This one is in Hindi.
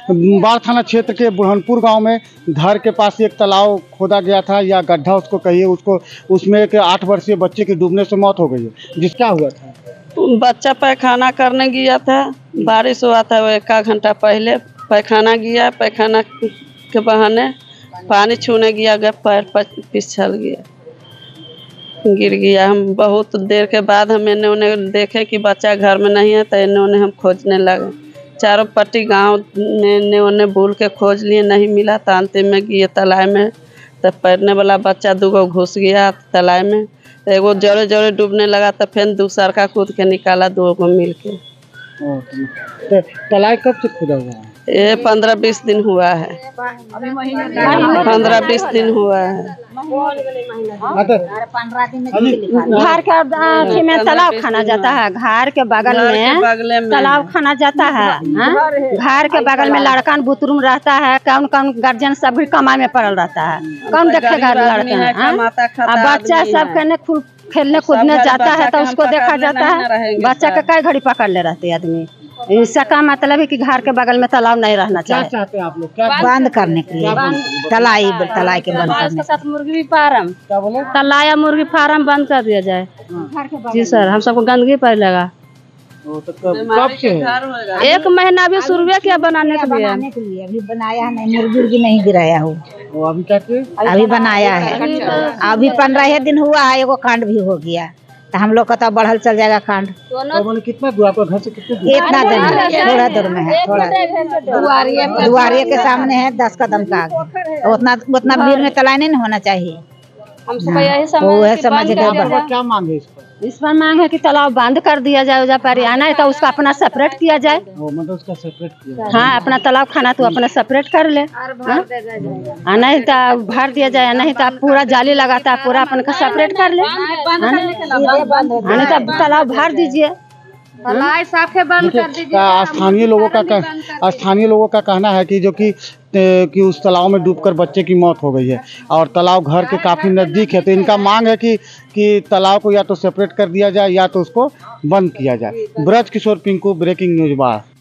बाढ़ थाना क्षेत्र के बुरहानपुर गांव में घर के पास एक तालाब खोदा गया था या गड्ढा उसको कहिए, उसको उसमें एक 8 वर्षीय बच्चे की डूबने से मौत हो गई है। जिसका हुआ था, बच्चा पैखाना करने गया था, बारिश हुआ था वो 1 घंटा पहले पैखाना गया, पैखाना के बहाने पानी छूने गया, पैर फिसल गया, गिर गया। हम बहुत देर के बाद हम उन्हें देखे कि बच्चा घर में नहीं है, तो इन्होंने हम खोजने लगे, चारों पट्टी गांव ने उन्हें भूल के खोज लिए, नहीं मिला। तो अंतिम में गए तालाब में, तो पैरने वाला बच्चा 2 घुस गया तालाब में, तो एगो जोरे जोरे डूबने लगा, तो फिर दूसरा का कूद के निकाला, 2 मिल के। तो तालाब कब से खुदा हुआ है? ये 15-20 दिन हुआ है, 15-20 दिन हुआ है। घर के अथी में तालाब खाना जाता है, घर के बगल में तालाब खाना जाता है। घर के बगल में लड़कन बुतरूम रहता है, कौन कौन गार्जियन सब भी कमाई में पड़ल रहता है, कौन देखेगा लड़के। बच्चा सब कहने खेलने कूदने जाता है तो उसको देखा जाता है, बच्चा का कई घड़ी पकड़ ले रहते आदमी। इसका मतलब है कि घर के बगल में तालाब नहीं रहना चाहिए। क्या चाहते हैं आप लोग? क्या बंद करने के लिए तालाब के बंद करने के साथ मुर्गी फार्म, क्या बोले? तालाब या मुर्गी फार्म बंद कर दिया जाए। जी सर, हम सबको गंदगी फैलेगा। तो कब से है? 1 महीना अभी शुरू किया बनाने के लिए अभी बनाया नहीं, मुर्गी नहीं गिराया हो, अभी क्या किए? अभी बनाया है। अभी 15 दिन हुआ है, एगो कांड भी हो गया, तो हम लोग का तो बढ़ल चल जाएगा कांड। तो कितना दूर आपका घर से? कितने दूर? इतना दूर है, थोड़ा दूर में है, थोड़ा दुआरिये के सामने है, 10 कदम का आगे। उतना भीड़ में तालाब नहीं होना चाहिए। हम सब यही समझ गए। क्या मांग है इस पर? मांग है कि तालाब बंद कर दिया जाए, उजा पर आना है तो उसका अपना सेपरेट किया जाए। मतलब उसका सेपरेट किया? हाँ, अपना तालाब खाना तो अपना सेपरेट कर ले, नहीं तो भर दिया जाए, नहीं तो पूरा जाली लगाता है, पूरा अपन का सेपरेट कर ले, नहीं तो तालाब भर दीजिए, बंद कर दीजिए। स्थानीय लोगों का कहना है कि जो कि उस तालाब में डूबकर बच्चे की मौत हो गई है और तालाब घर के काफ़ी नज़दीक है। तो इनका मांग है कि तालाब को या तो सेपरेट कर दिया जाए या तो उसको बंद किया जाए। ब्रज किशोर पिंकू, ब्रेकिंग न्यूज़ बाढ़।